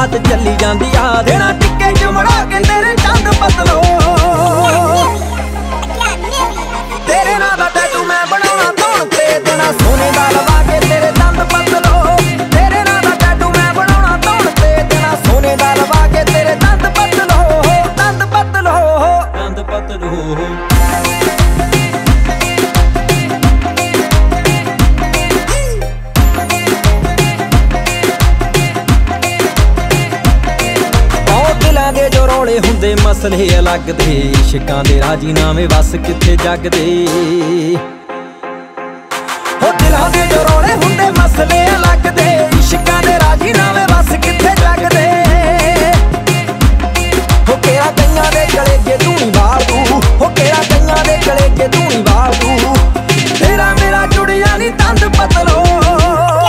ਰਾਤ ਚੱਲੀ ਜਾਂਦੀ ਆ ਦੇਣਾ ਟਿੱਕੇ ਚਮੜਾ ਕੇ ਤੇਰੇ ਚੰਦ ਬਦਲੋ ਤੇਰੇ ਨਾਂ ਦਾ ਟੈਟੂ ਮੈਂ ਬਣਾਉਣਾ ਧੌਣ ਤੇ ਦੇਣਾ ਸੋਨੇ ਦਾ ਲਵਾ ਕੇ ਤੇਰੇ ਦੰਦ ਬਦਲੋ ਤੇਰੇ ਨਾਂ ਦਾ ਟੈਟੂ ਮੈਂ ਬਣਾਉਣਾ ਧੌਣ ਤੇ ਦੇਣਾ ਸੋਨੇ ਦਾ ਲਵਾ ਕੇ ਤੇਰੇ ਦੰਦ ਬਦਲੋ ਦੰਦ ਬਦਲੋ ਦੰਦ ਬਦਲੋ ਦੇ ਜੋ ਰੌਲੇ ਹੁੰਦੇ ਮਸਲੇ ਅਲੱਗ ਦੇ ਇਸ਼ਕਾਂ ਦੇ ਰਾਜੀਨਾਮੇ ਵਸ ਕਿੱਥੇ ਜੱਗ ਦੇ